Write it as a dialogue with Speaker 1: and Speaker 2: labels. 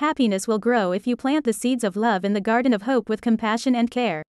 Speaker 1: Happiness will grow if you plant the seeds of love in the garden of hope with compassion and care.